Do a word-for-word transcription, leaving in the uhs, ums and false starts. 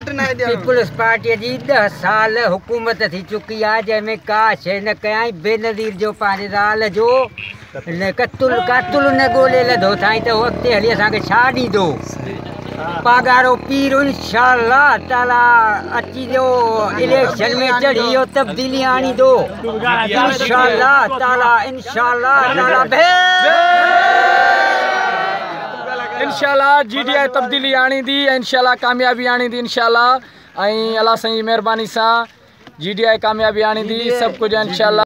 Peoples party जी ॾह साल हुकूमत थी चुकी आहे जंहिंमें का शइ न कयाई बेनज़ीर जो पंहिंजे राल जो न कतुल कातुल न ॻोल्हे लधो साईं त अॻिते हली असांखे छा ॾींदो पागारो पीर इंशाअल्लाह ताला अची जो इलेक्शन में चढ़ी वियो तब्दीली आणींदो इंशाअल्लाह ताला इंशाअल्लाह ताला इंशाअल्लाह जीडीआई तब्दीली आणींदी इंशाअल्लाह कामयाबी आणींदी इंशाअल्लाह ऐं अल्लाह साईं जी महिरबानी सां जीडीआई कामयाबी आणींदी सभु कुझु इंशाअल्लाह।